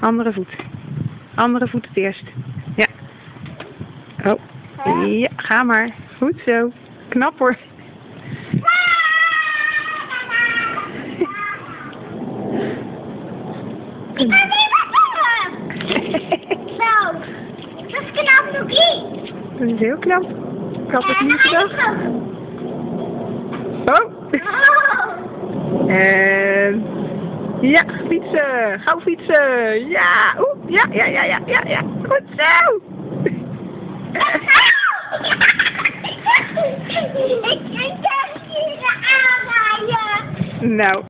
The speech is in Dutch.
Andere voet. Andere voet het eerst. Ja. Oh. Ja, ga maar. Goed zo. Knap hoor. Zo, dat is knap nog niet. Dat is heel knap. Ik had het niet gedacht. Oh. En ja, fietsen. Gauw fietsen. Ja. Oeh. Ja. Goed zo. Ik kan je aanrijden. Nou.